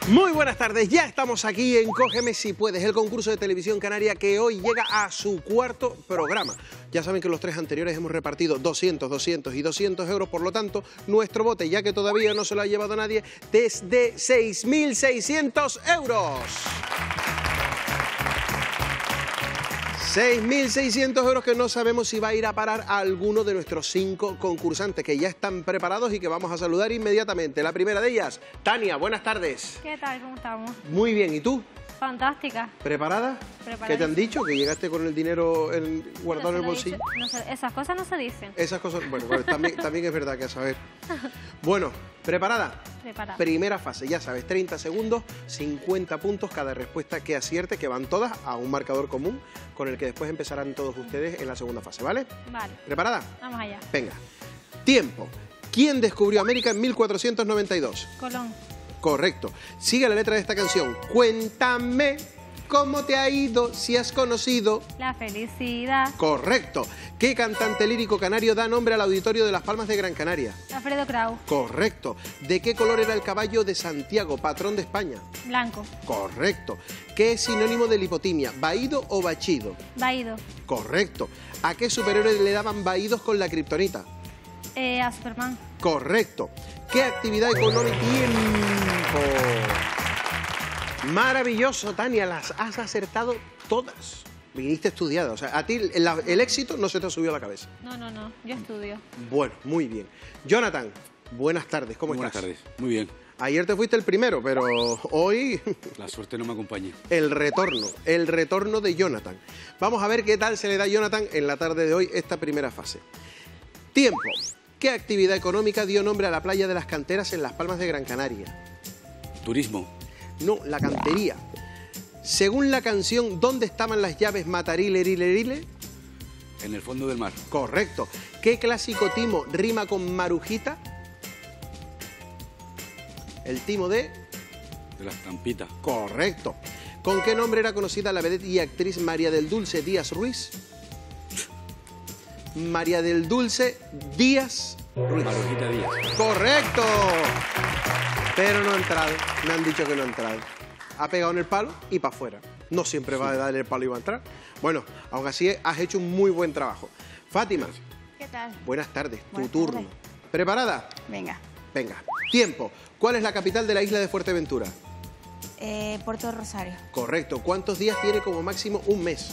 Muy buenas tardes, ya estamos aquí en Cógeme si puedes, el concurso de televisión canaria que hoy llega a su cuarto programa. Ya saben que los tres anteriores hemos repartido 200, 200 y 200 euros, por lo tanto, nuestro bote, ya que todavía no se lo ha llevado nadie, es de 6.600 euros. 6.600 euros que no sabemos si va a ir a parar a alguno de nuestros 5 concursantes que ya están preparados y que vamos a saludar inmediatamente. La primera de ellas, Tania, buenas tardes. ¿Qué tal? ¿Cómo estamos? Muy bien, ¿y tú? Fantástica. ¿Preparada? ¿Qué te han dicho? ¿Que llegaste con el dinero guardado en el bolsillo? No sé, esas cosas no se dicen. Esas cosas, bueno, pues también es verdad que a saber. Bueno, ¿preparada? Preparada. Primera fase, ya sabes, 30 segundos, 50 puntos cada respuesta que acierte, que van todas a un marcador común, con el que después empezarán todos ustedes en la segunda fase, ¿vale? Vale. ¿Preparada? Vamos allá. Venga. Tiempo. ¿Quién descubrió América en 1492? Colón. Correcto. Sigue la letra de esta canción. Cuéntame cómo te ha ido, si has conocido. La felicidad. Correcto. ¿Qué cantante lírico canario da nombre al auditorio de Las Palmas de Gran Canaria? Alfredo Kraus. Correcto. ¿De qué color era el caballo de Santiago, patrón de España? Blanco. Correcto. ¿Qué es sinónimo de lipotimia? ¿Vaído o bachido? Vaído. Correcto. ¿A qué superhéroe le daban vaídos con la kriptonita? A Superman. Correcto. ¿Qué actividad económica? ¡Tiempo! Maravilloso, Tania, las has acertado todas. Viniste estudiada, o sea, a ti el éxito no se te ha subido a la cabeza. No, yo estudio. Bueno, muy bien. Jonathan, buenas tardes, ¿cómo estás? Buenas tardes, muy bien. Ayer te fuiste el primero, pero hoy... La suerte no me acompaña. el retorno de Jonathan. Vamos a ver qué tal se le da a Jonathan en la tarde de hoy esta primera fase. Tiempo. ¿Qué actividad económica dio nombre a la playa de las canteras en Las Palmas de Gran Canaria? Turismo. No, la cantería. Según la canción, ¿dónde estaban las llaves Matarile, Rile, Rile? En el fondo del mar. Correcto. ¿Qué clásico timo rima con Marujita? El timo de... De la estampita. Correcto. ¿Con qué nombre era conocida la vedette y actriz María del Dulce Díaz Ruiz? María del Dulce Díaz Ruiz. Marujita Díaz. ¡Correcto! Pero no ha entrado. Me han dicho que no ha entrado. Ha pegado en el palo y para afuera. No siempre va a darle el palo y va a entrar. Bueno, aún así has hecho un muy buen trabajo. Fátima. Gracias. ¿Qué tal? Buenas tardes. Buenas Tu turno. tardes. ¿Preparada? Venga. Venga. Tiempo. ¿Cuál es la capital de la isla de Fuerteventura? Puerto Rosario. Correcto. ¿Cuántos días tiene como máximo un mes?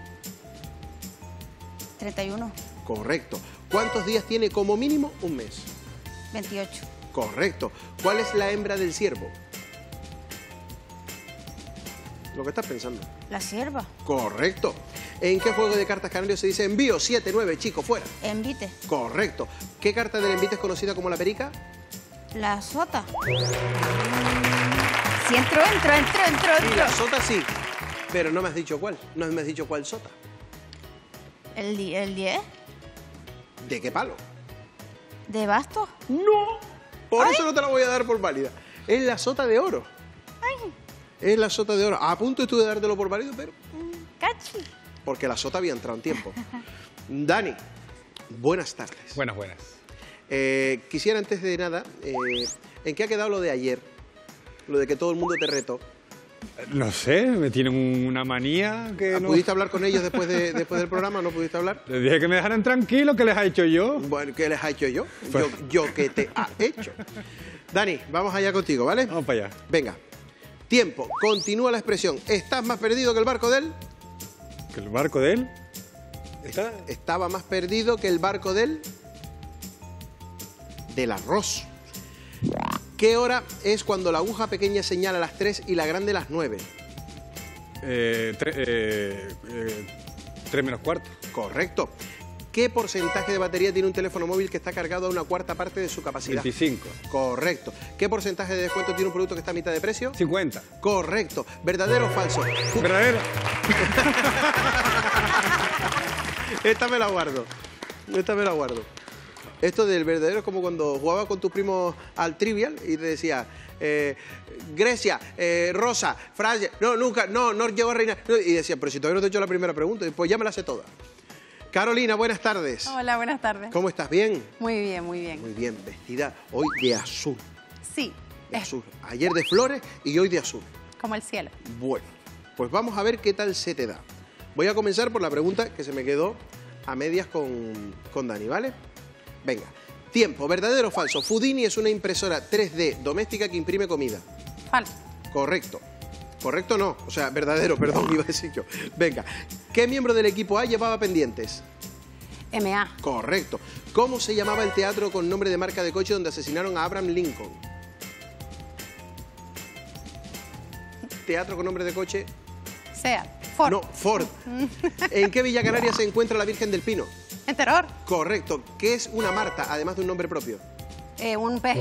31. Correcto. ¿Cuántos días tiene como mínimo un mes? 28. Correcto. ¿Cuál es la hembra del ciervo? Lo que estás pensando. La sierva. Correcto. ¿En qué juego de cartas canario se dice envío 7, 9, chico, fuera? Envite. Correcto. ¿Qué carta del envite es conocida como la perica? La sota. Si entro. Y la sota sí, pero no me has dicho cuál. No me has dicho cuál sota. El 10. ¿De qué palo? ¿De basto? ¡No! Por eso no te la voy a dar por válida. Es la sota de oro. Ay, Es la sota de oro. A punto estuve de dártelo por válido, pero... cachi. porque la sota había entrado en tiempo. Dani, buenas tardes. Buenas. Quisiera antes de nada, ¿en qué ha quedado lo de ayer? Lo de que todo el mundo te retó. No sé, me tienen una manía que no... ¿Pudiste hablar con ellos después del programa? ¿No pudiste hablar? Les dije que me dejaran tranquilo, ¿qué les ha hecho yo? Bueno, ¿qué les ha hecho yo? Pues- Yo ¿qué te ha hecho? Dani, vamos allá contigo, ¿vale? Vamos para allá. Venga. Tiempo. Continúa la expresión. ¿Estás más perdido que el barco de él? ¿Que el barco de él? ¿Está? Estaba más perdido que el barco del arroz. ¿Qué hora es cuando la aguja pequeña señala las 3 y la grande las 9? 3 menos cuarto. Correcto. ¿Qué porcentaje de batería tiene un teléfono móvil que está cargado a una cuarta parte de su capacidad? 25. Correcto. ¿Qué porcentaje de descuento tiene un producto que está a mitad de precio? 50. Correcto. ¿Verdadero o falso? ¿Verdadero? Esta me la guardo. Esto del verdadero es como cuando jugaba con tus primos al Trivial y te decía... Grecia, Rosa, Francia... No llegó a reinar. Y decía, pero si todavía no te he hecho la primera pregunta, pues ya me la sé toda. Carolina, buenas tardes. Hola, buenas tardes. ¿Cómo estás? ¿Bien? Muy bien, muy bien. Muy bien, vestida hoy de azul. Sí, De azul. Ayer de flores y hoy de azul. Como el cielo. Bueno, pues vamos a ver qué tal se te da. Voy a comenzar por la pregunta que se me quedó a medias con Dani, ¿vale? Venga. Tiempo, ¿verdadero o falso? Foodini es una impresora 3D doméstica que imprime comida. Falso. Correcto. Correcto no, o sea, verdadero, perdón, iba a decir yo. Venga, ¿qué miembro del equipo A llevaba pendientes? MA. Correcto. ¿Cómo se llamaba el teatro con nombre de marca de coche donde asesinaron a Abraham Lincoln? Teatro con nombre de coche. Seat. Ford. No, Ford. ¿En qué Villa Canaria se encuentra la Virgen del Pino? En Terror. Correcto. ¿Qué es una Marta, además de un nombre propio? Un pez.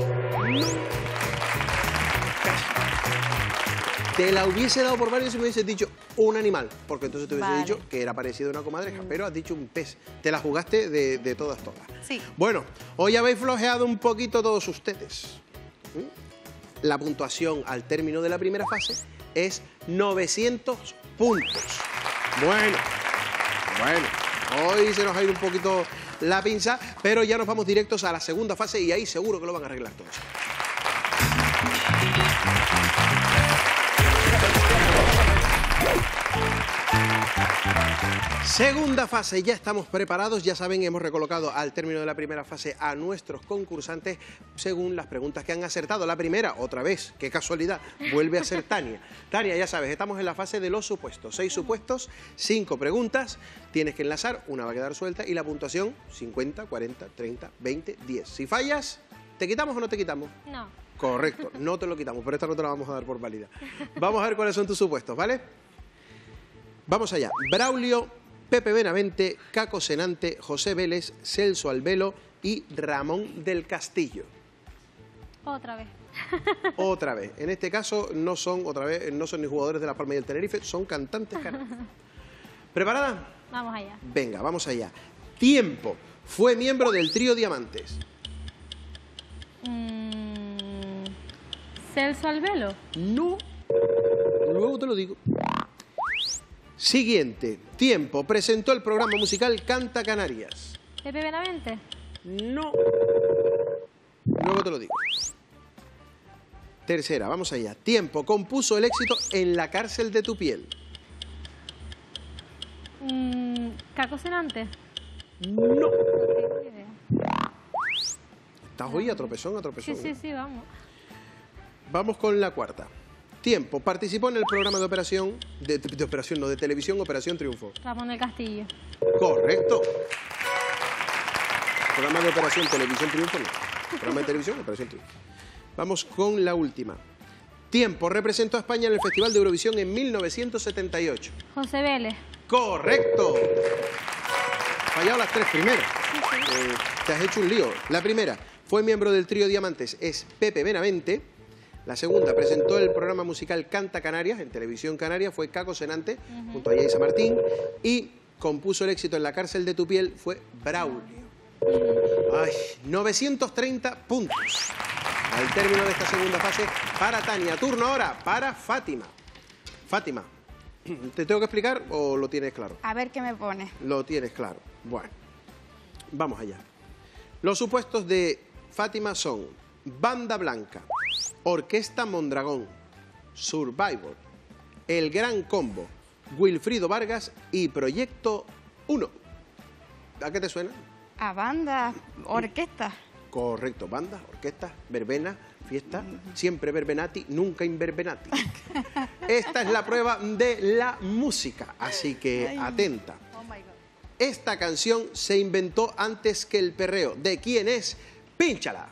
Te la hubiese dado por varios si me hubieses dicho un animal, porque entonces te hubiese Vale. dicho que era parecido a una comadreja, pero has dicho un pez. Te la jugaste de todas. Sí. Bueno, hoy habéis flojeado un poquito todos ustedes. La puntuación al término de la primera fase es 900 puntos. Bueno, hoy se nos ha ido un poquito la pinza, pero ya nos vamos directos a la segunda fase y ahí seguro que lo van a arreglar todos. Segunda fase, ya estamos preparados, ya saben, hemos recolocado al término de la primera fase a nuestros concursantes según las preguntas que han acertado. La primera, otra vez, qué casualidad, vuelve a ser Tania. Tania, ya sabes, estamos en la fase de los supuestos. 6 supuestos, 5 preguntas, tienes que enlazar, una va a quedar suelta y la puntuación 50, 40, 30, 20, 10. Si fallas, ¿te quitamos o no te quitamos? No. Correcto, no te lo quitamos, pero esta no te la vamos a dar por válida. Vamos a ver cuáles son tus supuestos, ¿vale? Vamos allá. Braulio, Pepe Benavente, Caco Senante, José Vélez, Celso Albelo y Ramón del Castillo. Otra vez. Otra vez. En este caso no son ni jugadores de La Palma y del Tenerife, son cantantes canarios. ¿Preparada? Vamos allá. Venga, vamos allá. Tiempo. Fue miembro del trío Diamantes. Celso Albelo. No. Luego te lo digo. Siguiente. Tiempo. Presentó el programa musical Canta Canarias. Pepe Benavente. No. Luego te lo digo. Tercera, vamos allá. Tiempo. Compuso el éxito En la cárcel de tu piel. Caco Senante. No. No tengo idea. Estás hoy a tropezón, a tropezón. Sí, vamos. Vamos con la cuarta. Tiempo. Participó en el programa de televisión Operación Triunfo. Ramón del Castillo. Correcto. Programa de Operación Televisión Triunfo, no. Programa de televisión Operación Triunfo. Vamos con la última. Tiempo. Representó a España en el Festival de Eurovisión en 1978. José Vélez. Correcto. Fallado las 3 primeras. Te has hecho un lío. La primera, fue miembro del trío Diamantes, es Pepe Benavente. La segunda, presentó el programa musical Canta Canarias, en Televisión Canaria, fue Caco Senante, junto a Yaisa Martín. Y compuso el éxito En la cárcel de tu piel, fue Braulio. Ay, 930 puntos. Al término de esta segunda fase, para Tania. Turno ahora para Fátima. Fátima, ¿te tengo que explicar o lo tienes claro? A ver qué me pone. Lo tienes claro. Bueno, vamos allá. Los supuestos de Fátima son Banda Blanca, Orquesta Mondragón, Survivor, El Gran Combo, Wilfrido Vargas y Proyecto 1. ¿A qué te suena? A banda, orquesta. Correcto, banda, orquesta, verbena, fiesta, siempre verbenati, nunca inverbenati. Esta es la prueba de la música, así que atenta. Oh my God. Esta canción se inventó antes que el perreo. ¿De quién es? ¡Pínchala!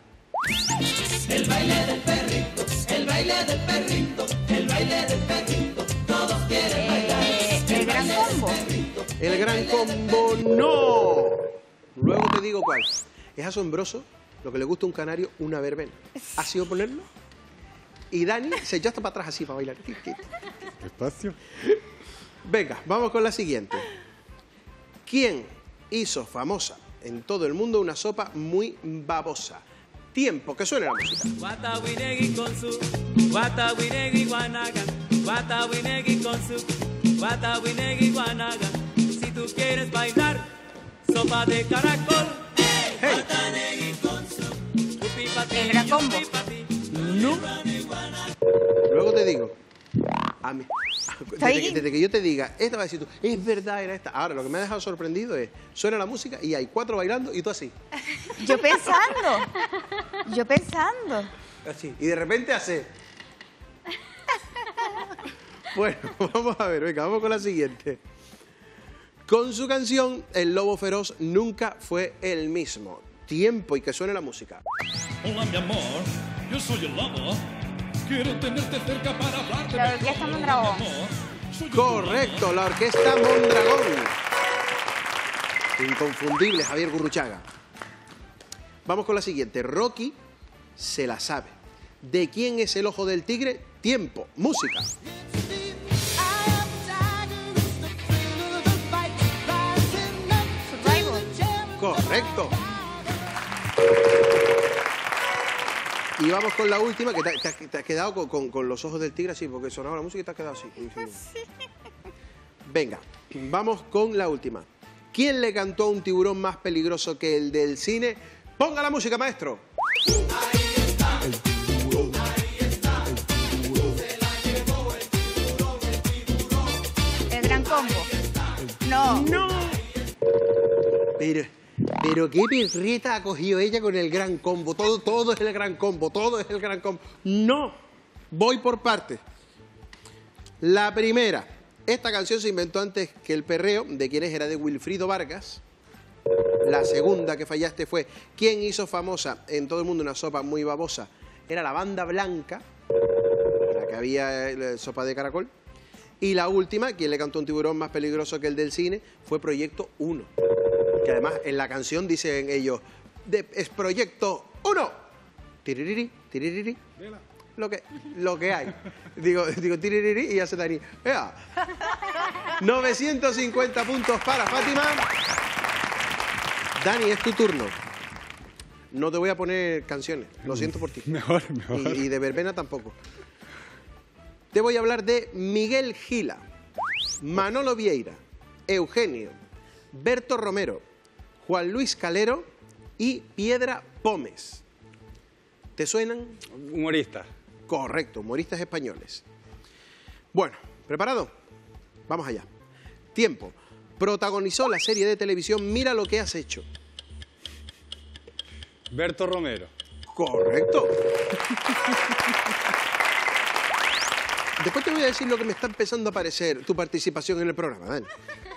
El baile del perrito, el baile del perrito, el baile del perrito, todos quieren bailar. El Gran Combo. El Gran Combo, ¡no! Luego te digo cuál. Es asombroso lo que le gusta a un canario, una verbena. ¿Ha sido ponerlo? Y Dani se echó hasta para atrás así para bailar. Espacio. Venga, vamos con la siguiente. ¿Quién hizo famosa en todo el mundo una sopa muy babosa? Tiempo, que suene la música. Watawinegi con su, Watawinegi guanaga, Watawinegi con su, Watawinegi guanaga. Si tú quieres bailar, sopa de caracol. Hey. Watanegi con su, chupi pati, El Gran Combo. chupi pati. No. Luego te digo. A mí, desde que yo te diga, esta va a decir tú, es verdad, era esta. Ahora, lo que me ha dejado sorprendido es, suena la música y hay 4 bailando y tú así. Yo pensando. Así. Y de repente hace... Bueno, vamos a ver, venga, vamos con la siguiente. Con su canción, El Lobo Feroz nunca fue el mismo. Tiempo y que suene la música. Hola, mi amor, yo soy el lobo. Quiero tenerte cerca para hablarte. La orquesta Mondragón. Correcto, la orquesta Mondragón. Inconfundible Javier Gurruchaga. Vamos con la siguiente. Rocky se la sabe. ¿De quién es el ojo del tigre? Tiempo, música. Correcto. Y vamos con la última, que te has quedado con los ojos del tigre así, porque sonaba la música y te has quedado así. Venga, vamos con la última. ¿Quién le cantó a un tiburón más peligroso que el del cine? Ponga la música, maestro. El Gran Combo. No. ¡No! Pero qué perreta ha cogido ella con el Gran Combo. Todo es el Gran Combo, todo es el Gran Combo. No, voy por partes. La primera, esta canción se inventó antes que el perreo. ¿De quién es? Era de Wilfrido Vargas. La segunda que fallaste fue ¿quién hizo famosa en todo el mundo una sopa muy babosa? Era la Banda Blanca, la que había sopa de caracol. Y la última, ¿quién le cantó un tiburón más peligroso que el del cine? Fue Proyecto 1. Que además en la canción dicen ellos, es Proyecto 1. Tiririri, tiririri. Lo que hay. Digo tiririri y ya se daría. 950 puntos para Fátima. Dani, es tu turno. No te voy a poner canciones, lo siento por ti. Mejor. Y de verbena tampoco. Te voy a hablar de Miguel Gila, Manolo Vieira, Eugenio, Berto Romero, Juan Luis Calero y Piedra Pómez. ¿Te suenan? Humorista. Correcto, humoristas españoles. Bueno, ¿preparado? Vamos allá. Tiempo. Protagonizó la serie de televisión Mira lo que has hecho. Berto Romero. Correcto. Después te voy a decir lo que me está empezando a parecer tu participación en el programa, Dani.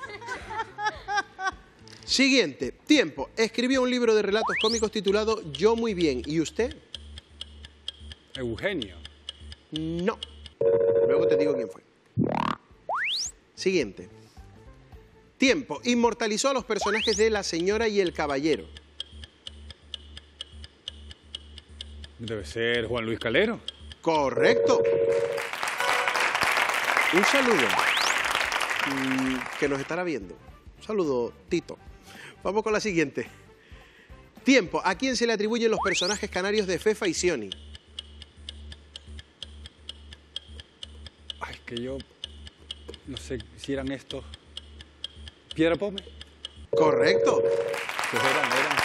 Siguiente. Tiempo. Escribió un libro de relatos cómicos titulado Yo muy bien. ¿Y usted? Eugenio. No. Luego te digo quién fue. Siguiente. Tiempo. Inmortalizó a los personajes de La Señora y el Caballero. Debe ser Juan Luis Calero. Correcto. Un saludo que nos estará viendo. Un saludo, Tito. Vamos con la siguiente. Tiempo. ¿A quién se le atribuyen los personajes canarios de Fefa y Sioni? Ay, que yo no sé si eran estos. Piedra Pómez. Correcto. Pues eran.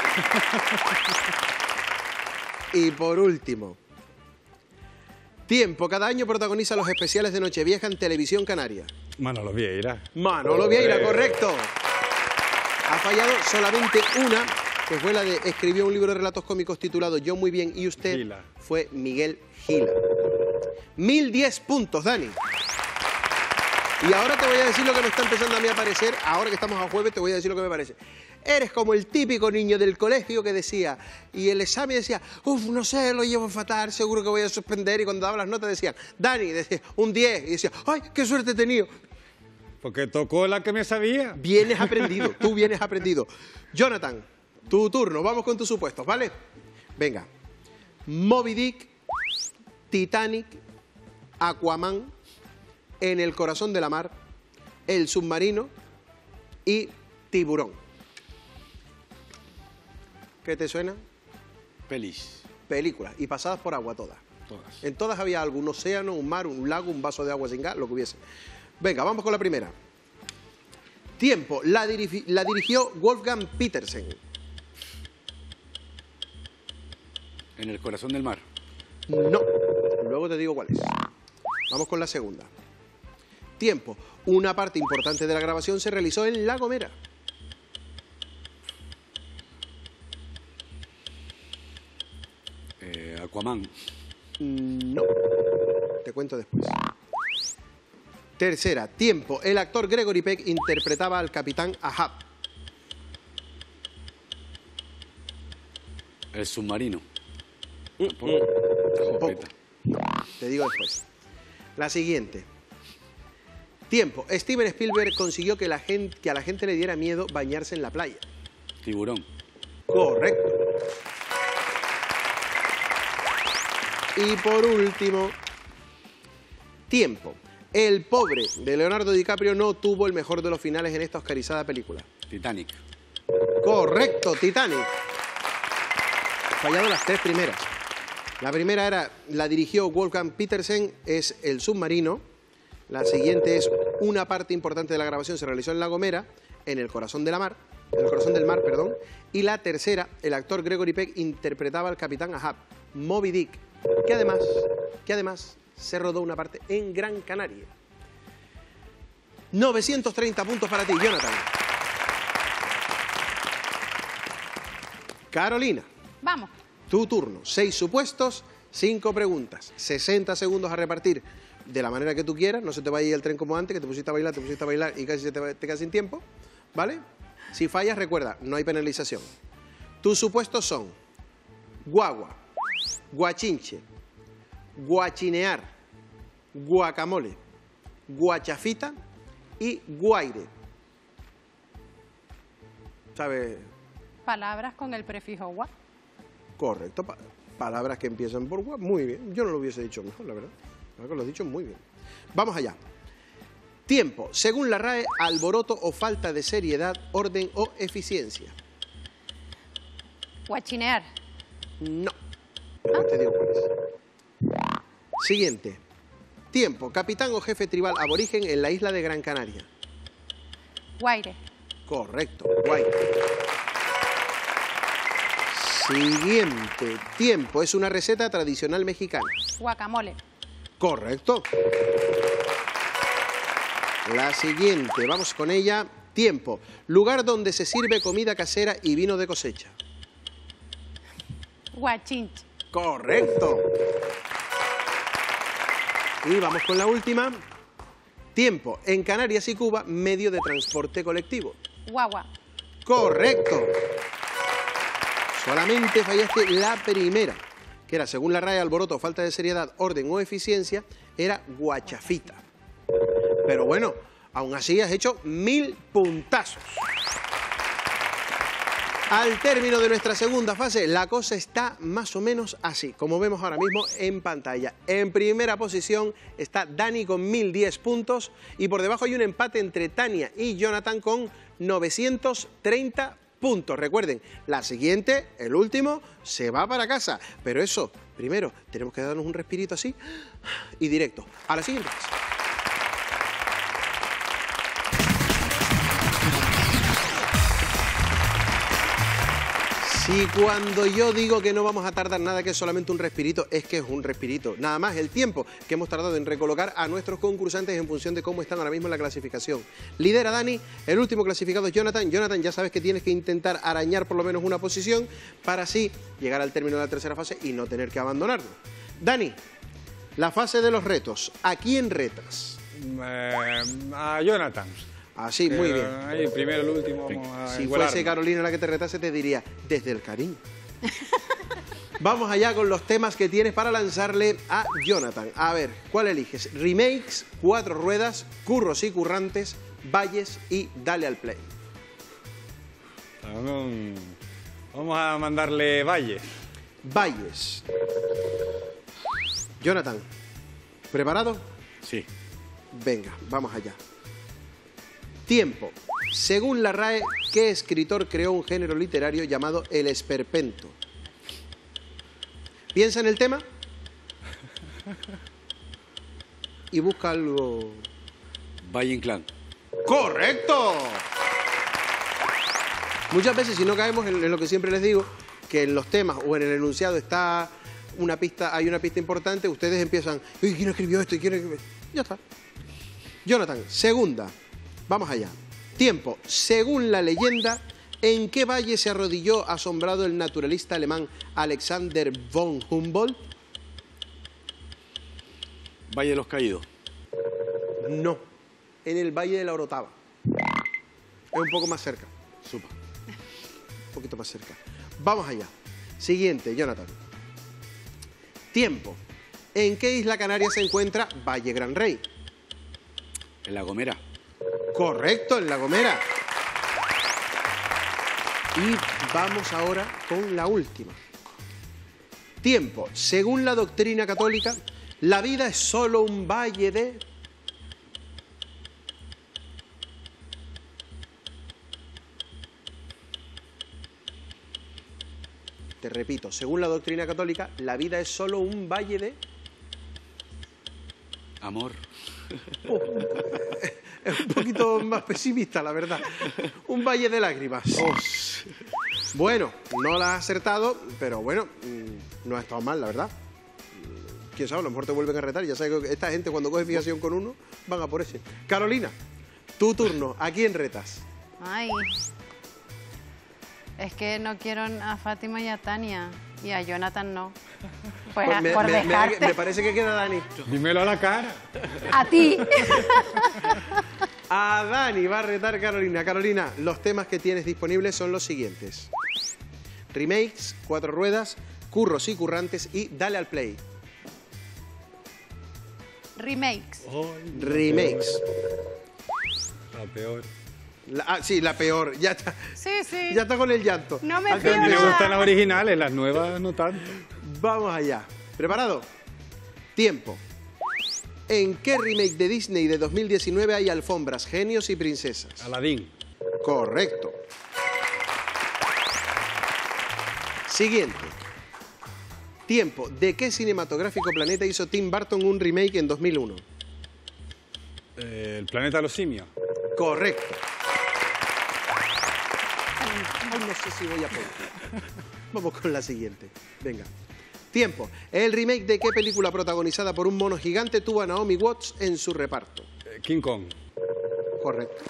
Y por último. Tiempo. Cada año protagoniza los especiales de Nochevieja en Televisión Canaria. Manolo Vieira. Manolo Vieira, correcto. Ha fallado solamente una, que fue la de escribió un libro de relatos cómicos titulado Yo muy bien y usted. Gila. Fue Miguel Gila. 1010 puntos, Dani. Y ahora te voy a decir lo que me está empezando a mí a parecer. Ahora que estamos a jueves te voy a decir lo que me parece. Eres como el típico niño del colegio que decía, y el examen decía, no sé, lo llevo fatal, seguro que voy a suspender. Y cuando daba las notas decían, Dani, decía, un 10. Y decía, ¡ay, qué suerte he tenido! Porque tocó la que me sabía. Vienes aprendido, tú vienes aprendido. Jonathan, tu turno, vamos con tus supuestos, ¿vale? Venga. Moby Dick, Titanic, Aquaman, En el corazón de la mar, El submarino y Tiburón. ¿Qué te suena? Pelis. Películas, y pasadas por agua todas. Todas. En todas había algún océano, un mar, un lago, un vaso de agua sin gas, lo que hubiese. Venga, vamos con la primera. Tiempo. La dirigió Wolfgang Petersen. En el corazón del mar. No. Luego te digo cuál es. Vamos con la segunda. Tiempo. Una parte importante de la grabación se realizó en La Gomera. Aquaman. No. Te cuento después. Tercera. Tiempo. El actor Gregory Peck interpretaba al capitán Ahab. El submarino. Tampoco. Te digo después. La siguiente. Tiempo. Steven Spielberg consiguió que a la gente le diera miedo bañarse en la playa. Tiburón. Correcto. Y por último, tiempo. El pobre de Leonardo DiCaprio no tuvo el mejor de los finales en esta oscarizada película. Titanic. Correcto, Titanic. Fallado las tres primeras. La primera la dirigió Wolfgang Petersen, es El submarino. La siguiente es una parte importante de la grabación se realizó en La Gomera, en el corazón del mar, perdón. Y la tercera, el actor Gregory Peck interpretaba al capitán Ahab, Moby Dick, que además se rodó una parte en Gran Canaria. 930 puntos para ti, Jonathan. Carolina. Vamos. Tu turno. 6 supuestos, 5 preguntas. 60 segundos a repartir de la manera que tú quieras. No se te vaya a ir el tren como antes, que te pusiste a bailar y casi te quedas sin tiempo. ¿Vale? Si fallas, recuerda, no hay penalización. Tus supuestos son guagua, guachinche, guachinear, guacamole, guachafita y guaire. ¿Sabes? Palabras con el prefijo gua. Correcto. Palabras que empiezan por gua. Muy bien. Yo no lo hubiese dicho mejor, la verdad. Creo que lo has dicho muy bien. Vamos allá. Tiempo. Según la RAE, alboroto o falta de seriedad, orden o eficiencia. Guachinear. No. No te digo cuál es. Siguiente. Tiempo. Capitán o jefe tribal aborigen en la isla de Gran Canaria. Guaire. Correcto. Guay. Siguiente. Tiempo. Es una receta tradicional mexicana. Guacamole. Correcto. La siguiente. Vamos con ella. Tiempo. Lugar donde se sirve comida casera y vino de cosecha. Guachinche. Correcto. Y vamos con la última. Tiempo. En Canarias y Cuba, medio de transporte colectivo. Guagua. Correcto. Solamente fallaste la primera, que era, según la RAE, alboroto, falta de seriedad, orden o eficiencia, era guachafita. Pero bueno, aún así has hecho 1000 puntazos. Al término de nuestra segunda fase, la cosa está más o menos así, como vemos ahora mismo en pantalla. En primera posición está Dani con 1010 puntos y por debajo hay un empate entre Tania y Jonathan con 930 puntos. Recuerden, la siguiente, el último, se va para casa. Pero eso, primero, tenemos que darnos un respirito así y directo. A la siguiente fase. Y cuando yo digo que no vamos a tardar nada, que es solamente un respirito, es que es un respirito. Nada más el tiempo que hemos tardado en recolocar a nuestros concursantes en función de cómo están ahora mismo en la clasificación. Lidera Dani, el último clasificado es Jonathan. Jonathan, ya sabes que tienes que intentar arañar por lo menos una posición para así llegar al término de la tercera fase y no tener que abandonarlo. Dani, la fase de los retos. ¿A quién retas? A Jonathan. Así, muy bien. Ahí, primero, el último, vamos a Si igualarnos. fuese Carolina la que te retase, te diría, desde el cariño. Vamos allá con los temas que tienes para lanzarle a Jonathan. A ver, ¿cuál eliges? Remakes, 4 ruedas, curros y currantes, valles y dale al play. Vamos a mandarle valles. Valles. Jonathan, ¿preparado? Sí. Venga, vamos allá. Tiempo. Según la RAE, ¿qué escritor creó un género literario llamado el esperpento? Piensa en el tema y busca algo... Valle Inclán. ¡Correcto! Muchas veces, si no caemos en lo que siempre les digo, que en los temas o en el enunciado está hay una pista importante, ustedes empiezan, "Uy, ¿quién escribió esto? ¿Quién escribió?". Ya está. Jonathan, segunda. Vamos allá. Tiempo. Según la leyenda, ¿en qué valle se arrodilló asombrado el naturalista alemán Alexander von Humboldt? Valle de los Caídos. No, en el Valle de la Orotava. Es un poco más cerca. Supa. Un poquito más cerca. Vamos allá. Siguiente, Jonathan. Tiempo. ¿En qué isla canaria se encuentra Valle Gran Rey? En La Gomera. Correcto, en La Gomera. Y vamos ahora con la última. Tiempo. Según la doctrina católica, la vida es solo un valle de... Te repito, según la doctrina católica, la vida es solo un valle de... Amor. Es un poquito más pesimista, la verdad. Un valle de lágrimas. Bueno, no la has acertado, pero bueno, no ha estado mal, la verdad. Quién sabe, a lo mejor te vuelven a retar. Ya sabes que esta gente cuando coge fijación con uno, van a por ese. Carolina, tu turno. ¿A quién retas? Ay. Es que no quiero a Fátima y a Tania. Y a Jonathan no. Pues por dejarte. Me parece que queda Dani. Dímelo a la cara. A ti. A Dani va a retar Carolina. Carolina, los temas que tienes disponibles son los siguientes. Remakes, 4 ruedas, curros y currantes y dale al play. Remakes. Remakes. La peor. Sí, la peor. Ya está. Sí, sí. Ya está con el llanto. No me Al fío A mí me nada. gustan las originales, las nuevas no tanto. Vamos allá. ¿Preparado? Tiempo. ¿En qué remake de Disney de 2019 hay alfombras, genios y princesas? Aladín. Correcto. Siguiente. Tiempo. ¿De qué cinematográfico planeta hizo Tim Burton un remake en 2001? El planeta de los simios. Correcto. Ay, no sé si voy a poder. Vamos con la siguiente. Venga. Tiempo. ¿El remake de qué película protagonizada por un mono gigante tuvo a Naomi Watts en su reparto? King Kong. Correcto.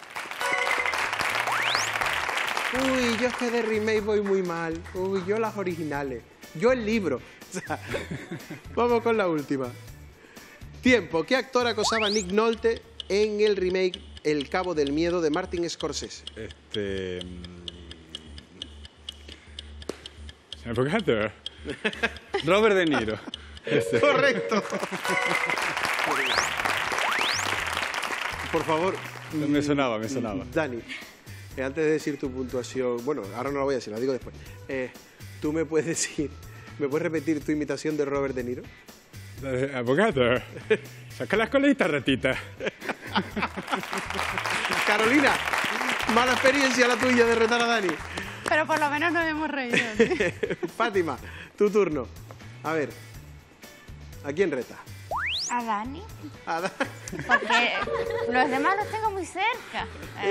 Uy, yo es que de remake voy muy mal. Uy, yo las originales. Yo el libro. O sea, vamos con la última. Tiempo. ¿Qué actor acosaba a Nick Nolte en el remake El Cabo del Miedo de Martin Scorsese? Robert De Niro. Correcto. Por favor. Me sonaba. Dani, antes de decir tu puntuación, bueno, ahora no la voy a decir, la digo después. Tú me puedes decir, ¿me puedes repetir tu imitación de Robert De Niro? Abogado, saca las colitas, ratita. Carolina, mala experiencia la tuya de retar a Dani. Pero por lo menos nos hemos reído. ¿Sí? Fátima, tu turno. A ver, ¿a quién reta? ¿A Dani? A Dani. Porque los demás los tengo muy cerca.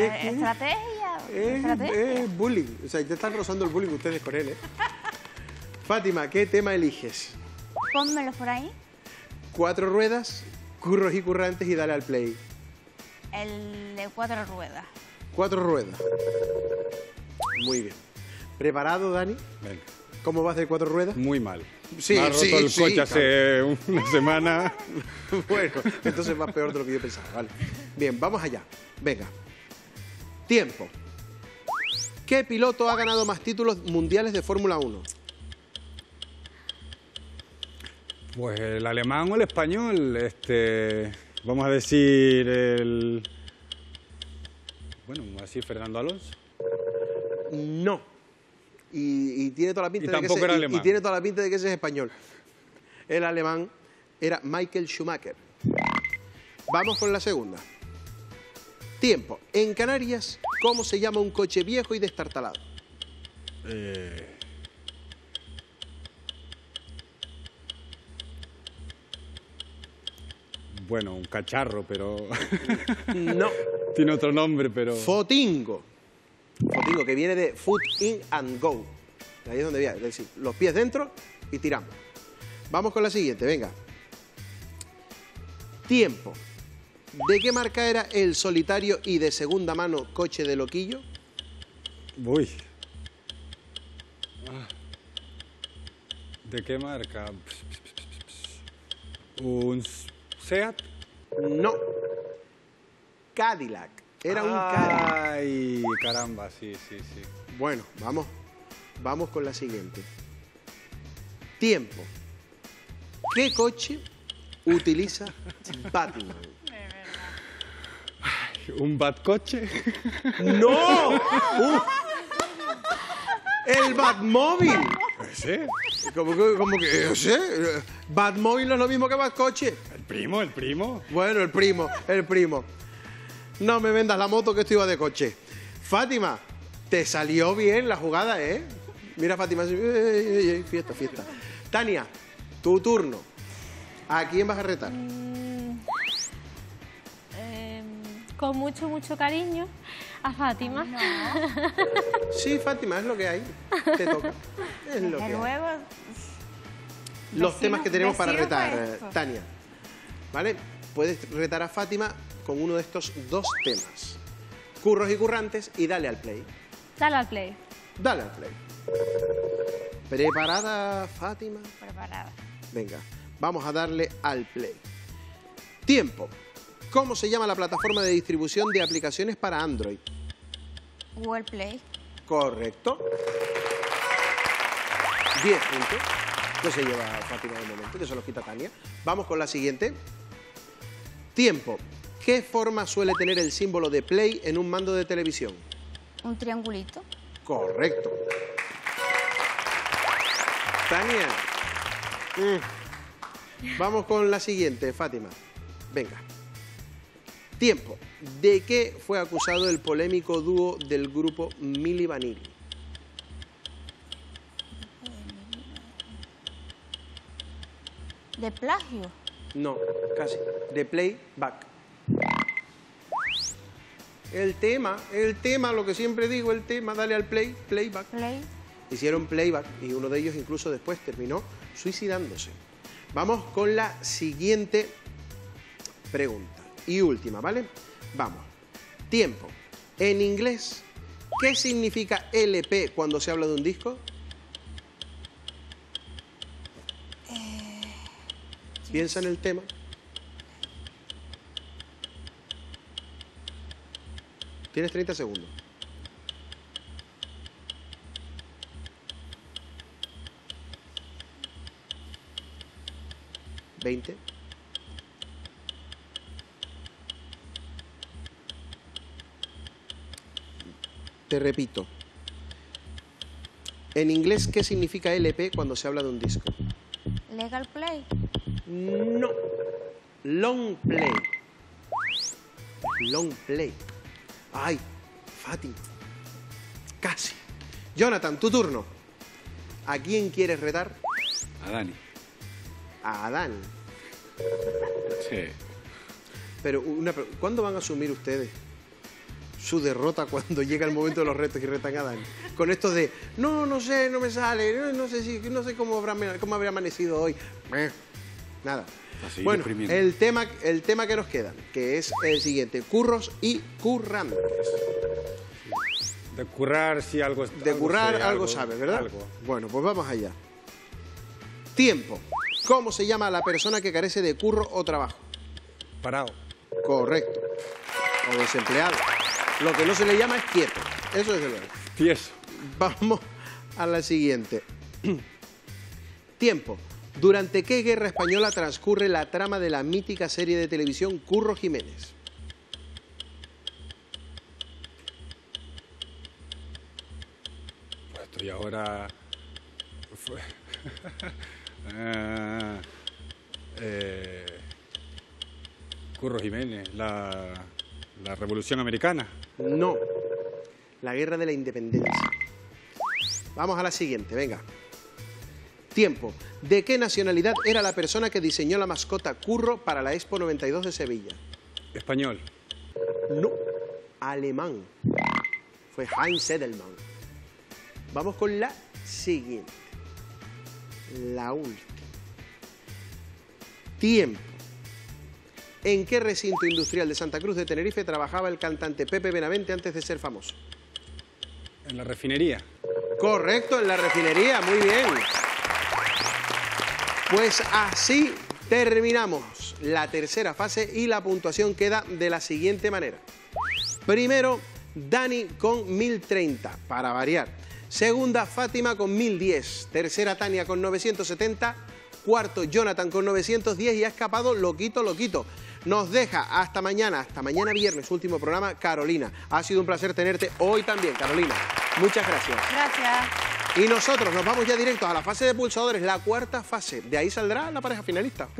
Estrategia. Bullying. O sea, te están rozando el bullying ustedes con él, ¿eh? Fátima, ¿qué tema eliges? Pónmelos por ahí. 4 ruedas, curros y currantes y dale al play. El de 4 ruedas. 4 ruedas. Muy bien. ¿Preparado, Dani? Venga. ¿Cómo vas de 4 ruedas? Muy mal. Sí, me ha roto el coche hace una semana. Bueno, entonces va peor de lo que yo pensaba. Vale. Bien, vamos allá. Venga. Tiempo. ¿Qué piloto ha ganado más títulos mundiales de Fórmula 1? Pues el alemán o el español, vamos a decir bueno, vamos a decir Fernando Alonso. No. Y tiene toda la pinta Y de que tampoco era alemán. y tiene toda la pinta de que ese es español. El alemán era Michael Schumacher. Vamos con la segunda. Tiempo. En Canarias, ¿cómo se llama un coche viejo y destartalado? Bueno, un cacharro, pero No. tiene otro nombre, pero... Fotingo. Fotingo, que viene de foot in and go. Ahí es donde viene. Es decir, los pies dentro y tiramos. Vamos con la siguiente, venga. Tiempo. ¿De qué marca era el solitario y de segunda mano coche de loquillo? Uy. ¿De qué marca? ¿Un Seat? No. Cadillac. Era un Cadillac. Ay, caramba, sí. Bueno, vamos con la siguiente. Tiempo. ¿Qué coche utiliza Batman? ¿Un Batcoche? ¡No! ¡El Batmóvil! ¿Ese? ¿Cómo que ese? Batmóvil no es lo mismo que Batcoche. ¿El primo? Bueno, el primo. No me vendas la moto que esto iba de coche. Fátima, te salió bien la jugada, ¿eh? Mira, Fátima, fiesta. Tania, tu turno. ¿A quién vas a retar? Con mucho cariño a Fátima. Sí, Fátima, es lo que hay. Te toca. Es lo que hay. Luego, Los temas que tenemos para vecino para retar, esto. Tania. ¿Vale? Puedes retar a Fátima con uno de estos dos temas. Curros y currantes y dale al play. Dale al play. Dale al play. ¿Preparada, Fátima? preparada. Venga, vamos a darle al play. Tiempo. ¿Cómo se llama la plataforma de distribución de aplicaciones para Android? Google Play. Correcto. 10 puntos. Que se lleva Fátima de momento, que se los quita Tania. Vamos con la siguiente. Tiempo. ¿Qué forma suele tener el símbolo de play en un mando de televisión? Un triangulito. Correcto. Tania. Vamos con la siguiente, Fátima. Venga. Tiempo. ¿De qué fue acusado el polémico dúo del grupo Milli Vanilli? De plagio. No, casi. De playback. El tema, lo que siempre digo, el tema, dale al playback. Play. Hicieron playback y uno de ellos incluso después terminó suicidándose. Vamos con la siguiente pregunta y última, ¿vale? Vamos. Tiempo. En inglés, ¿qué significa LP cuando se habla de un disco? Piensa en el tema. Tienes 30 segundos. 20. Te repito. En inglés, ¿qué significa LP cuando se habla de un disco? Legal Play. No. Long play. Long play. Ay, Fátima. Casi. Jonathan, tu turno. ¿A quién quieres retar? A Dani. A Dani. Sí. Pero ¿cuándo van a asumir ustedes su derrota cuando llega el momento de los retos y retan a Dani? Con esto de, no sé, no me sale, no sé cómo habrá amanecido hoy. Nada. Así Bueno, deprimiendo. el tema que nos queda, que es el siguiente, curros y currantes. De currar, sí, algo. De currar algo sabes, ¿verdad? Algo. Bueno, pues vamos allá. Tiempo. ¿Cómo se llama a la persona que carece de curro o trabajo? Parado. Correcto. O desempleado. Lo que no se le llama es quieto. Eso es de luego. Tieso. Vamos a la siguiente. Tiempo. ¿Durante qué guerra española transcurre la trama de la mítica serie de televisión Curro Jiménez? Pues estoy ahora. Curro Jiménez, la Revolución Americana. No. La guerra de la independencia. Vamos a la siguiente, venga. Tiempo. ¿De qué nacionalidad era la persona que diseñó la mascota Curro para la Expo 92 de Sevilla? Español. No. Alemán. Fue Heinz Edelman. Vamos con la siguiente. La última. Tiempo. ¿En qué recinto industrial de Santa Cruz de Tenerife trabajaba el cantante Pepe Benavente antes de ser famoso? En la refinería. Correcto, en la refinería, muy bien. Pues así terminamos la tercera fase y la puntuación queda de la siguiente manera. Primero, Dani con 1030, para variar. Segunda, Fátima con 1010. Tercera, Tania con 970. Cuarto, Jonathan con 910 y ha escapado loquito. Nos deja hasta mañana viernes, último programa, Carolina. Ha sido un placer tenerte hoy también, Carolina. Muchas gracias. Gracias. Y nosotros nos vamos ya directos a la fase de pulsadores, la cuarta fase. De ahí saldrá la pareja finalista.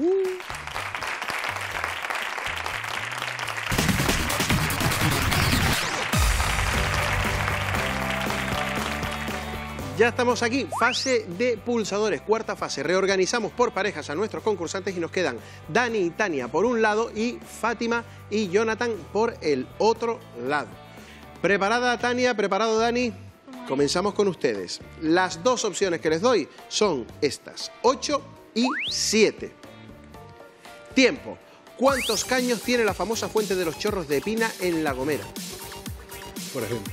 Ya estamos aquí, fase de pulsadores, cuarta fase. Reorganizamos por parejas a nuestros concursantes y nos quedan Dani y Tania por un lado y Fátima y Jonathan por el otro lado. ¿Preparada Tania? ¿Preparado Dani? Comenzamos con ustedes. Las dos opciones que les doy son estas, 8 y 7. Tiempo. ¿Cuántos caños tiene la famosa fuente de los Chorros de Pina en La Gomera? Por ejemplo.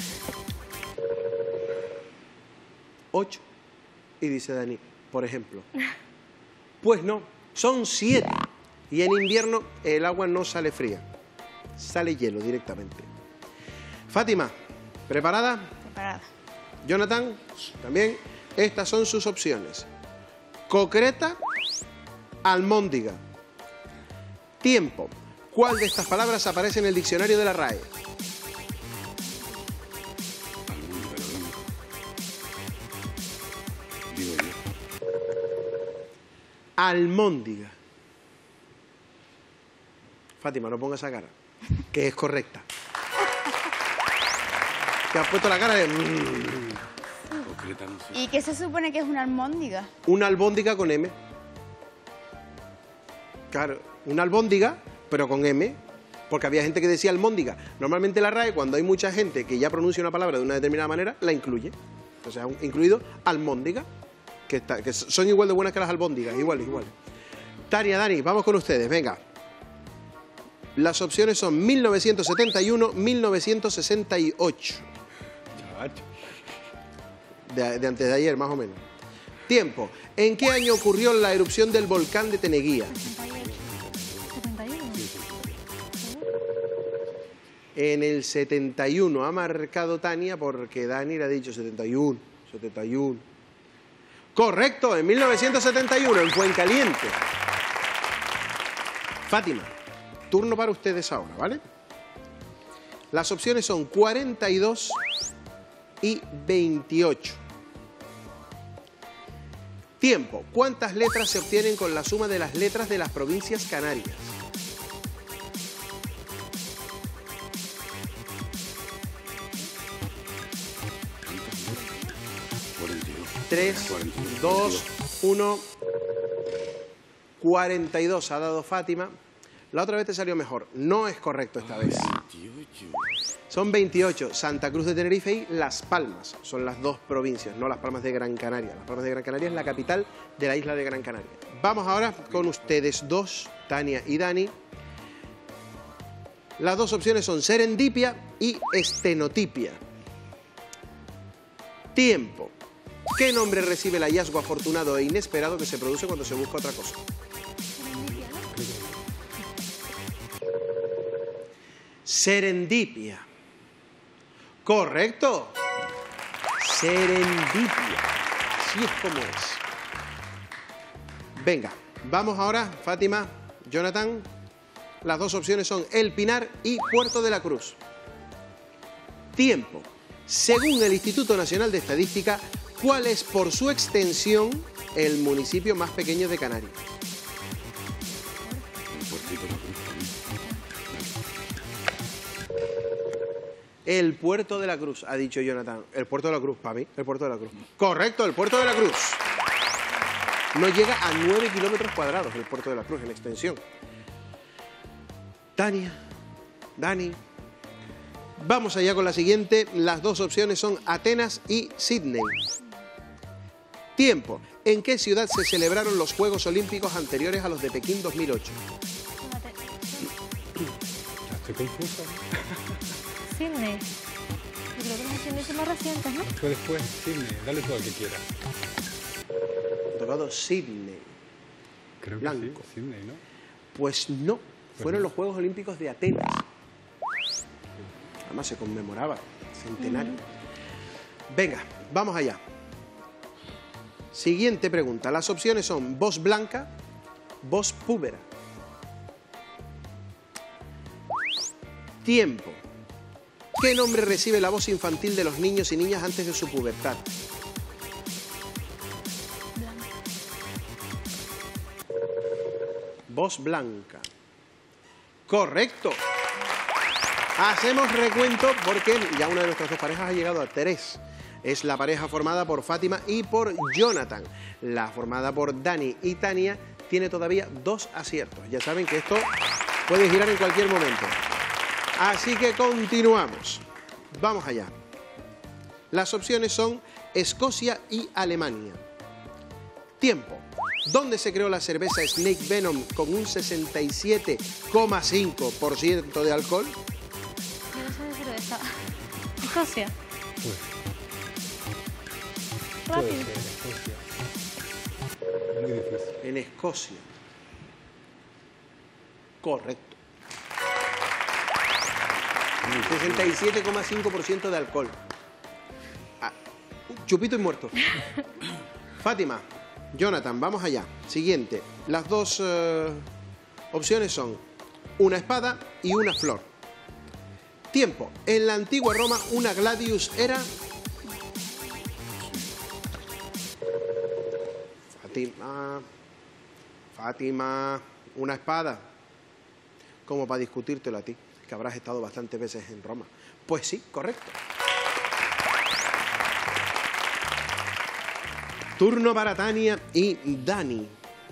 8. Y dice Dani, por ejemplo. Pues no, son 7. Y en invierno el agua no sale fría, sale hielo directamente. Fátima, ¿preparada? Preparada. Jonathan, también. Estas son sus opciones. Concreta, almóndiga. Tiempo. ¿Cuál de estas palabras aparece en el diccionario de la RAE? Digo yo. Almóndiga. Fátima, no pongas esa cara, que es correcta. Que has puesto la cara de... Concreta, no sé. ¿Y qué se supone que es una almóndiga? Una albóndiga con M. Claro, una albóndiga, pero con M, porque había gente que decía almóndiga. Normalmente la RAE, cuando hay mucha gente que ya pronuncia una palabra de una determinada manera, la incluye. O sea, incluido almóndiga, que son igual de buenas que las albóndigas, igual. Tania, Dani, vamos con ustedes, venga. Las opciones son 1971, 1968. De antes de ayer, más o menos. Tiempo. ¿En qué año ocurrió la erupción del volcán de Teneguía? 71. En el 71 ha marcado Tania porque Dani le ha dicho 71. Correcto, en 1971, en Fuencaliente. Fátima, turno para ustedes ahora, ¿vale? Las opciones son 42 y 28. Tiempo. ¿Cuántas letras se obtienen con la suma de las letras de las provincias canarias? Tres, 2, 1. 42 ha dado Fátima. La otra vez te salió mejor. No es correcto esta vez. Son 28. Santa Cruz de Tenerife y Las Palmas. Son las dos provincias, no Las Palmas de Gran Canaria. Las Palmas de Gran Canaria es la capital de la isla de Gran Canaria. Vamos ahora con ustedes dos, Tania y Dani. Las dos opciones son serendipia y estenotipia. Tiempo. ¿Qué nombre recibe el hallazgo afortunado e inesperado que se produce cuando se busca otra cosa? Serendipia. Correcto. Serendipia. Así es como es. Venga, vamos ahora, Fátima, Jonathan. Las dos opciones son El Pinar y Puerto de la Cruz. Tiempo. Según el Instituto Nacional de Estadística, ¿cuál es por su extensión el municipio más pequeño de Canarias? El Puerto de la Cruz, ha dicho Jonathan. El Puerto de la Cruz, para mí, el Puerto de la Cruz. Correcto, el Puerto de la Cruz. No llega a 9 kilómetros cuadrados el Puerto de la Cruz en extensión. Tania, Dani. Vamos allá con la siguiente. Las dos opciones son Atenas y Sydney. Tiempo. ¿En qué ciudad se celebraron los Juegos Olímpicos anteriores a los de Pekín 2008? Ya estoy confuso. Sydney. Yo creo que los Sydney son más recientes, ¿no? Fue después, Sydney. Dale tú al que quieras. Tocado Sydney. Creo que Blanco. sí, Sydney, ¿no? Pues no, fueron los Juegos Olímpicos de Atenas. Además se conmemoraba centenario. Venga, vamos allá. Siguiente pregunta. Las opciones son voz blanca, voz púbera. Tiempo. ¿Qué nombre recibe la voz infantil de los niños y niñas antes de su pubertad? Voz blanca. Correcto. Hacemos recuento porque ya una de nuestras dos parejas ha llegado a 3. Es la pareja formada por Fátima y por Jonathan. La formada por Dani y Tania tiene todavía 2 aciertos. Ya saben que esto puede girar en cualquier momento. Así que continuamos. Vamos allá. Las opciones son Escocia y Alemania. Tiempo. ¿Dónde se creó la cerveza Snake Venom con un 67,5% de alcohol? Yo no sé de cerveza. Escocia. Puede Rápido. ser, Escocia. Muy difícil. En Escocia. Correcto. 67,5% de alcohol. Ah, chupito y muerto. Fátima, Jonathan, vamos allá. Siguiente. Las dos opciones son una espada y una flor. Tiempo. En la antigua Roma, una gladius era... Fátima, una espada. Como para discutírtelo a ti, que habrás estado bastantes veces en Roma. Pues sí, correcto. Turno para Tania y Dani.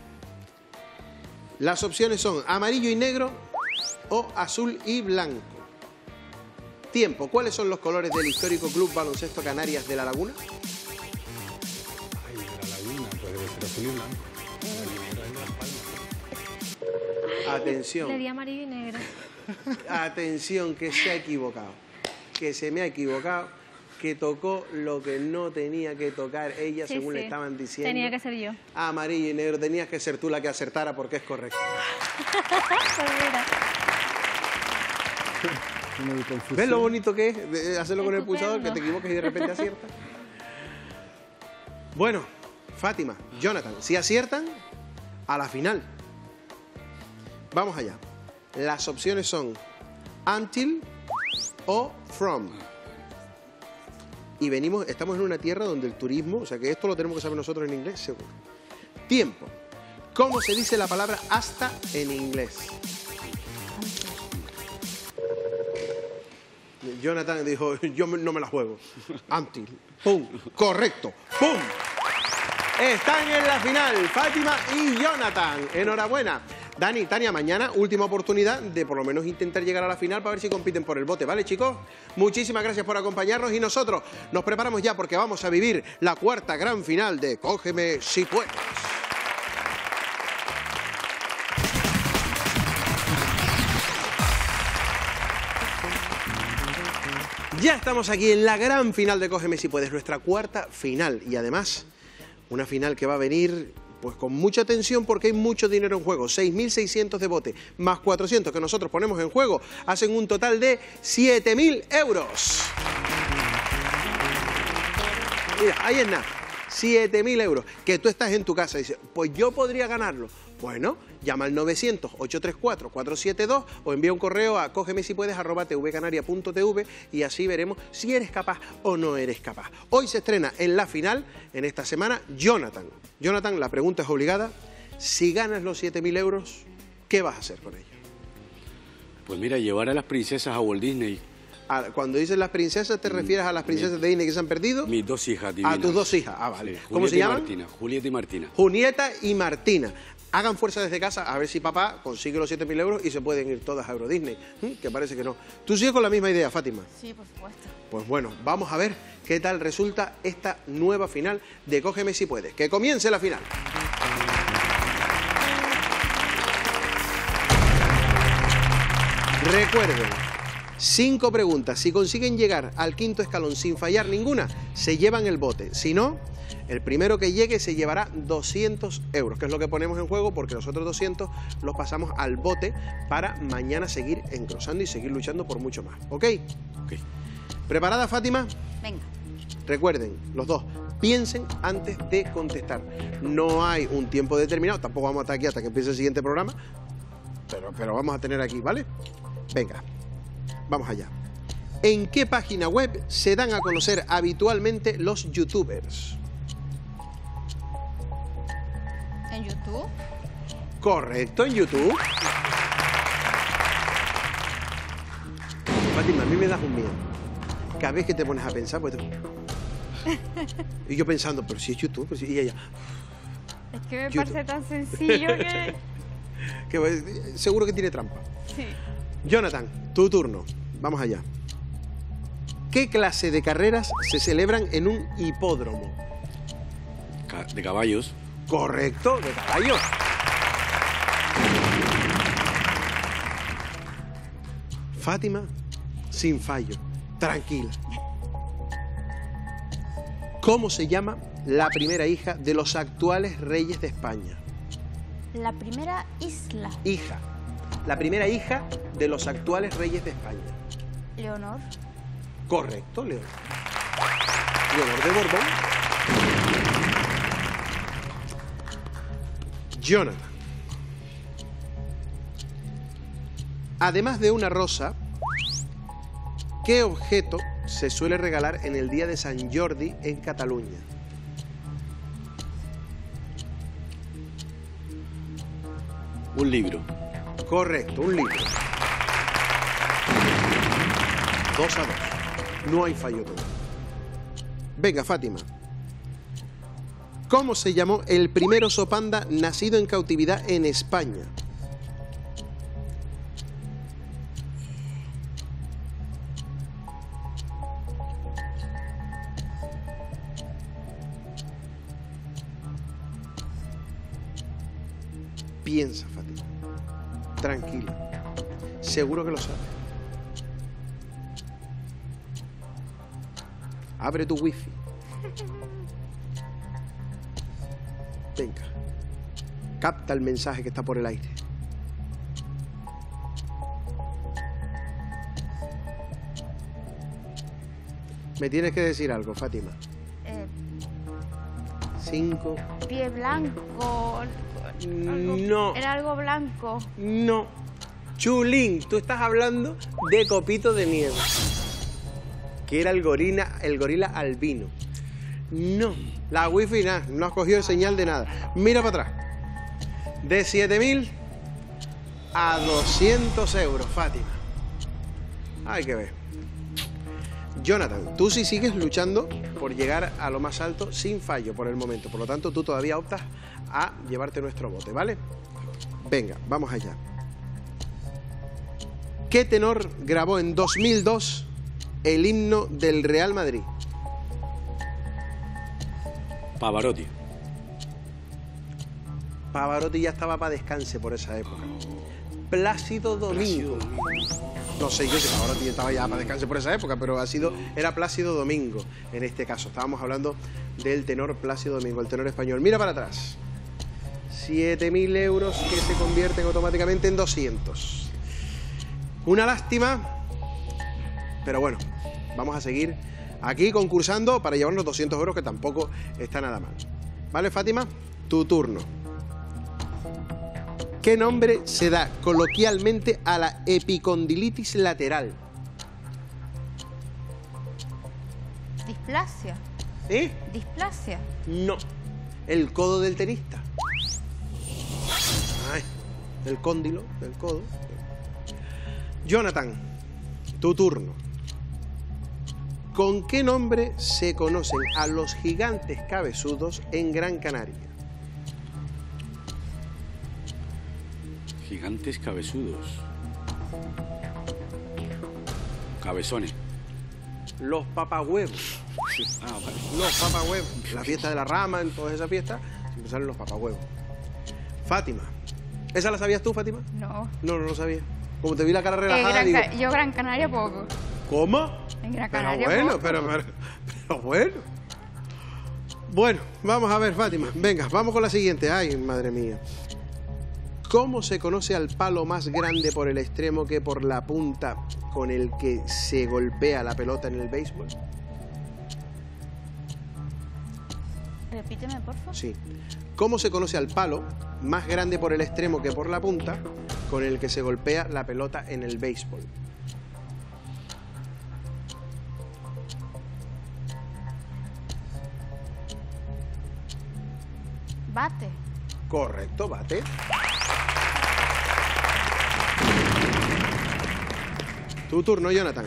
Las opciones son amarillo y negro o azul y blanco. Tiempo. ¿Cuáles son los colores del histórico Club Baloncesto Canarias de La Laguna? Ay, de La Laguna, pues debe ser azul y blanco. El negro es de Las Palmas. Atención. Le di amarillo y negro. Atención, que se ha equivocado. Que se me ha equivocado. Que tocó lo que no tenía que tocar ella, Sí, según le sí. estaban diciendo. Tenía que ser yo. Amarillo y negro. Tenías que ser tú la que acertara porque es correcto. Pues mira. Muy confuso. ¿Ves lo bonito que es de hacerlo con el Estupendo. pulsador, que te equivocas y de repente aciertas? Bueno, Fátima, Jonathan, si aciertan, a la final. Vamos allá. Las opciones son until o from. Y estamos en una tierra donde el turismo, o sea que esto lo tenemos que saber nosotros en inglés, seguro. Tiempo. ¿Cómo se dice la palabra hasta en inglés? Jonathan dijo, yo no me la juego. Until. ¡Pum! Correcto. ¡Pum! Están en la final Fátima y Jonathan. Enhorabuena. Dani, Tania, mañana última oportunidad de por lo menos intentar llegar a la final para ver si compiten por el bote, ¿vale, chicos? Muchísimas gracias por acompañarnos y nosotros nos preparamos ya porque vamos a vivir la cuarta gran final de Cógeme si puedes. Ya estamos aquí en la gran final de Cógeme si puedes, nuestra cuarta final y además una final que va a venir pues con mucha tensión porque hay mucho dinero en juego. 6.600 de bote más 400 que nosotros ponemos en juego hacen un total de 7.000 euros. Mira, ahí es nada. 7.000 euros. Que tú estás en tu casa y dices, pues yo podría ganarlo. Bueno, llama al 900-834-472 o envía un correo a cogemesipuedes@tvcanaria.tv y así veremos si eres capaz o no eres capaz. Hoy se estrena en la final, en esta semana, Jonathan. Jonathan, la pregunta es obligada. Si ganas los 7.000 euros, ¿qué vas a hacer con ellos? Pues mira, llevar a las princesas a Walt Disney. Cuando dices las princesas, ¿te refieres a las princesas de Disney que se han perdido? Mis dos hijas divinas. A tus dos hijas. Ah, vale. Sí, ¿Cómo se llaman? Martina, Julieta y Martina. Julieta y Martina. Hagan fuerza desde casa a ver si papá consigue los 7.000 euros y se pueden ir todas a Euro Disney, que parece que no. ¿Tú sigues con la misma idea, Fátima? Sí, por supuesto. Pues bueno, vamos a ver qué tal resulta esta nueva final de Cógeme si puedes. ¡Que comience la final! Recuerden, 5 preguntas. Si consiguen llegar al quinto escalón sin fallar ninguna, se llevan el bote. Si no, el primero que llegue se llevará 200 euros, que es lo que ponemos en juego, porque los otros 200 los pasamos al bote para mañana seguir engrosando y seguir luchando por mucho más. ¿Ok? Ok. ¿Preparada, Fátima? Venga. Recuerden, los dos, piensen antes de contestar. No hay un tiempo determinado, tampoco vamos a estar aquí hasta que empiece el siguiente programa, pero vamos a tener aquí, ¿vale? Venga, vamos allá. ¿En qué página web se dan a conocer habitualmente los youtubers? ¿En YouTube? Correcto, en YouTube. Fátima, a mí me das un miedo. Cada vez que te pones a pensar, pues y yo pensando, pero si es YouTube, pero si... y ella... Es que me YouTube. parece tan sencillo que... seguro que tiene trampa. Sí. Jonathan, tu turno. Vamos allá. ¿Qué clase de carreras se celebran en un hipódromo? De caballos. Correcto, de caballos. Fátima, sin fallo, tranquila. ¿Cómo se llama la primera hija de los actuales reyes de España? La primera isla. Hija. La primera hija de los actuales reyes de España. Leonor. Correcto, Leonor. Leonor de Borbón. Jonathan. Además de una rosa, ¿qué objeto se suele regalar en el día de San Jordi en Cataluña? Un libro. Correcto, un libro. 2-2. No hay fallo todo. Venga, Fátima. ¿Cómo se llamó el primer oso panda nacido en cautividad en España? Piensa, Fátima. Tranquila. Seguro que lo sabes. Abre tu wifi. Venga. Capta el mensaje que está por el aire. Me tienes que decir algo, Fátima. 5. Pie blanco. No. Era algo blanco. No. Chulín, tú estás hablando de Copito de Nieve, que era el gorila albino. No, la wifi nada, no has cogido señal de nada. Mira para atrás. De 7.000 a 200 euros, Fátima. Hay que ver. Jonathan, tú sí sigues luchando por llegar a lo más alto sin fallo por el momento. Por lo tanto, tú todavía optas a llevarte nuestro bote, ¿vale? Venga, vamos allá. ¿Qué tenor grabó en 2002 el himno del Real Madrid? Pavarotti. Pavarotti ya estaba para descanse por esa época. Plácido Domingo. No sé yo si Pavarotti estaba ya para descanse por esa época, pero era Plácido Domingo en este caso. Estábamos hablando del tenor Plácido Domingo, el tenor español. Mira para atrás. 7.000 euros que se convierten automáticamente en 200. Una lástima, pero bueno, vamos a seguir aquí concursando para llevarnos 200 euros, que tampoco está nada mal. ¿Vale, Fátima? Tu turno. ¿Qué nombre se da coloquialmente a la epicondilitis lateral? Displasia. ¿Eh? Displasia. No. El codo del tenista. Ay, el cóndilo del codo. Jonathan, tu turno. ¿Con qué nombre se conocen a los gigantes cabezudos en Gran Canaria? Gigantes cabezudos. Cabezones. Los papahuevos. Ah, vale. Los papahuevos. La fiesta de la rama, en todas esas fiestas, siempre salen los papahuevos. Fátima. ¿Esa la sabías tú, Fátima? No. No lo sabía. Como te vi la cara relajada, digo... Yo Gran Canaria poco. ¿Cómo? En Gran Pero Canaria bueno, poco. pero bueno. Bueno, vamos a ver, Fátima. Venga, vamos con la siguiente. Ay, madre mía. ¿Cómo se conoce al palo más grande por el extremo que por la punta con el que se golpea la pelota en el béisbol? Repíteme, por favor. Sí. ¿Cómo se conoce al palo más grande por el extremo que por la punta con el que se golpea la pelota en el béisbol? Bate. Correcto, bate. Tu turno, Jonathan.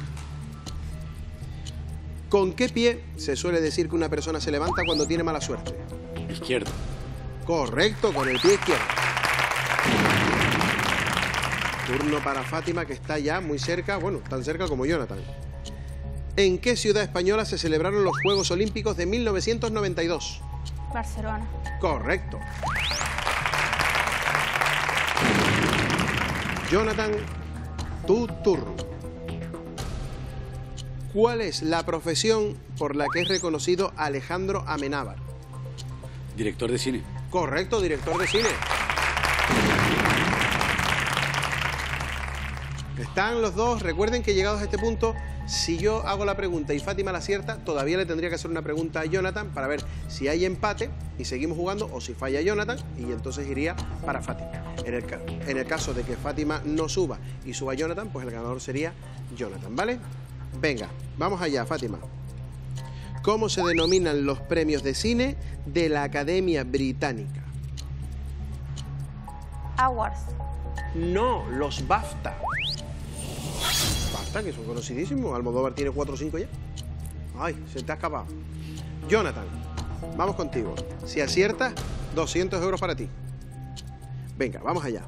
¿Con qué pie se suele decir que una persona se levanta cuando tiene mala suerte? Izquierdo. Correcto, con el pie izquierdo. Turno para Fátima, que está ya muy cerca, bueno, tan cerca como Jonathan. ¿En qué ciudad española se celebraron los Juegos Olímpicos de 1992? Barcelona. Correcto. Jonathan, tu turno. ¿Cuál es la profesión por la que es reconocido Alejandro Amenábar? Director de cine. Correcto, director de cine. Están los dos. Recuerden que llegados a este punto, si yo hago la pregunta y Fátima la acierta, todavía le tendría que hacer una pregunta a Jonathan para ver si hay empate y seguimos jugando, o si falla Jonathan y entonces iría para Fátima. En el caso de que Fátima no suba y suba Jonathan, pues el ganador sería Jonathan, ¿vale? Venga, vamos allá, Fátima. ¿Cómo se denominan los premios de cine de la Academia Británica? Awards. No, los BAFTA. BAFTA, que son conocidísimos. Almodóvar tiene 4 o 5 ya. Ay, se te ha escapado. Jonathan, vamos contigo. Si aciertas, 200 euros para ti. Venga, vamos allá.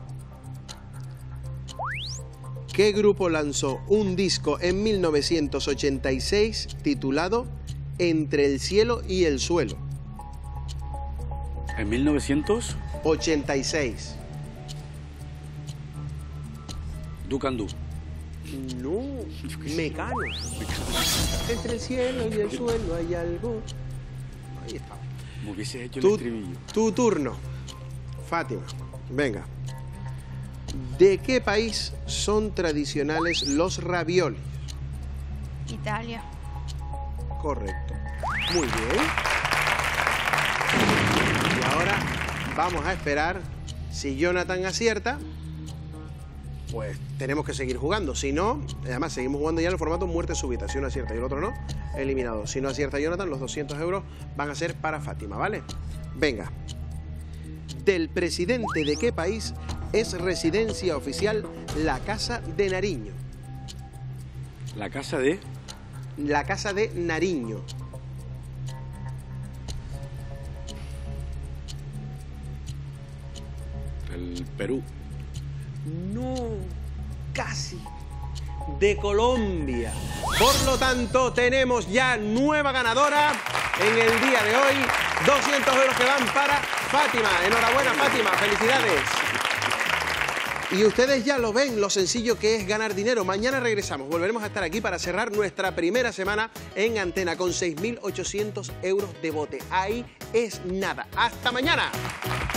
¿Qué grupo lanzó un disco en 1986 titulado Entre el cielo y el suelo? ¿En 1986? Ducandú. No, Mecano. Entre el cielo y el suelo hay algo. Ahí está. Me hubiese hecho el estribillo. Tu turno, Fátima. Venga. ¿De qué país son tradicionales los raviolis? Italia. Correcto. Muy bien. Y ahora vamos a esperar. Si Jonathan acierta, pues tenemos que seguir jugando. Si no, además seguimos jugando ya en el formato muerte súbita. Si uno acierta y el otro no, eliminado. Si no acierta Jonathan, los 200 euros van a ser para Fátima, ¿vale? Venga. ¿Del presidente de qué país es residencia oficial la Casa de Nariño? ¿La casa de? La Casa de Nariño. El Perú. No, casi. De Colombia. Por lo tanto, tenemos ya nueva ganadora en el día de hoy. 200 euros que van para Fátima. Enhorabuena, Fátima. Felicidades. Y ustedes ya lo ven, lo sencillo que es ganar dinero. Mañana regresamos. Volveremos a estar aquí para cerrar nuestra primera semana en antena con 6.800 euros de bote. Ahí es nada. ¡Hasta mañana!